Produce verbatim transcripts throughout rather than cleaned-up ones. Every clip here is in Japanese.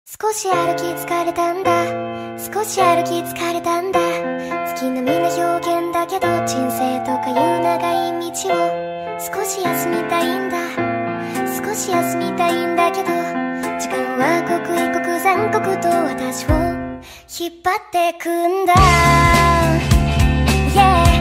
少し歩き疲れたんだ、少し歩き疲れたんだ。月並みな表現だけど人生とかいう長い道を少し休みたいんだ、少し休みたいんだけど時間は刻一刻残酷と私を引っ張ってくんだ、yeah。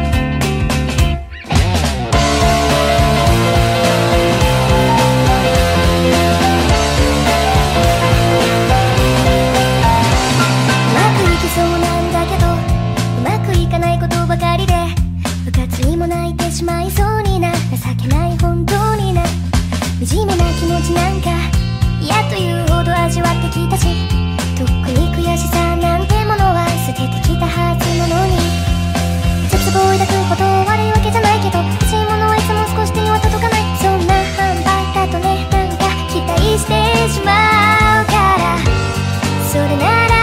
そうなんだけどうまくいかないことばかりで部活にも泣いてしまいそうにな、情けない本当にな、惨めな気持ちなんか嫌というほど味わってきたし、とっくに悔しさなんてものは捨ててきたはずなのに、絶望を抱くほど悪いわけじゃないけど欲しいものはいつも少し手には届かない、そんな販売だとね、なんか期待してしまうから、それなら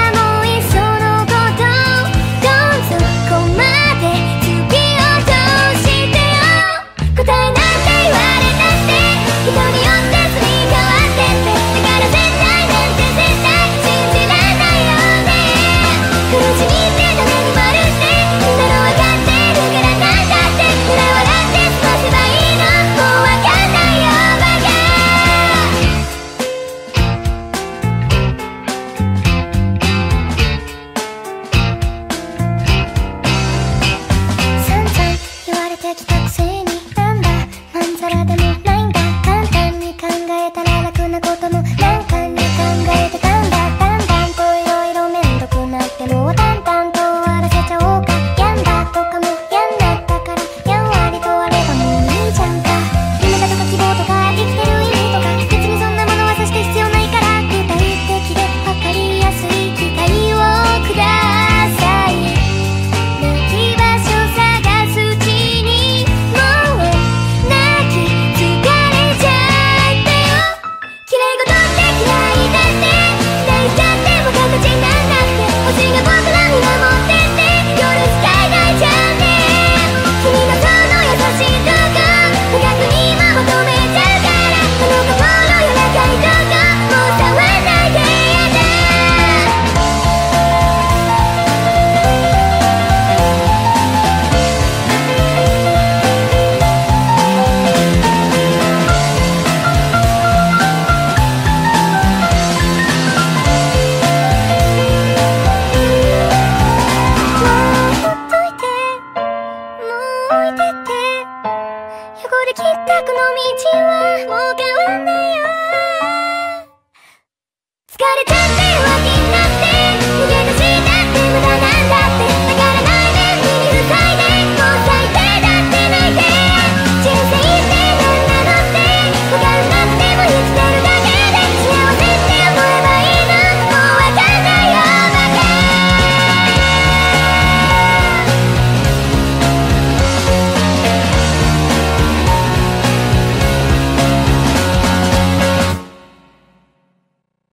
疲れちゃって